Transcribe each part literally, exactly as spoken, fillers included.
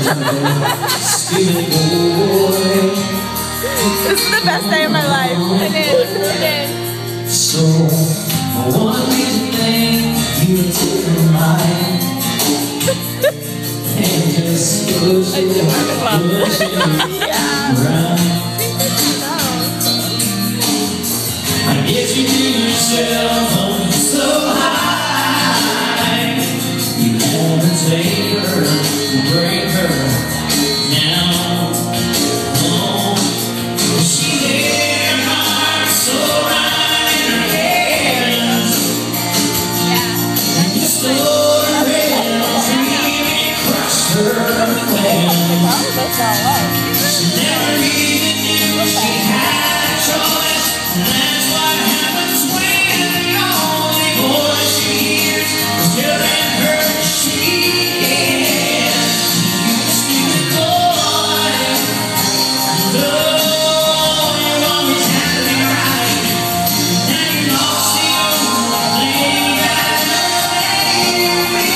This is the best day of my life. It is. It is. So I want me to think you took a ride and just push it, push it around. I guess you do yourself up so high. You wanna take her, break her down. Oh, she had her heart so right in her hands. And you stole her hands and even crushed her plans. She never even knew she had a choice. And that's what happens when the only voice she hears is telling her she can. You stupid boy, though you always had to be right. Now you lost the only thing that made me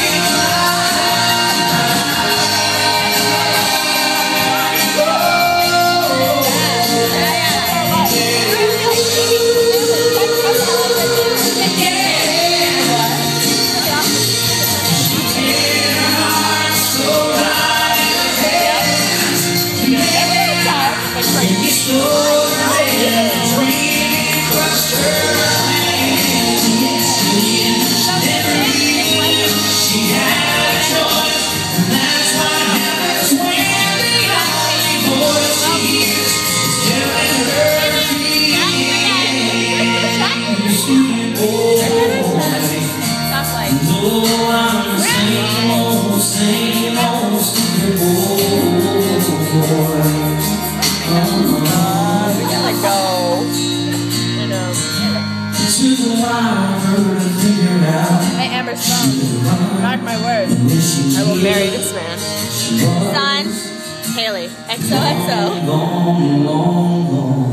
Hey, Amber Stone, mark my words, I will marry this man. Signed, Haley, X O X O.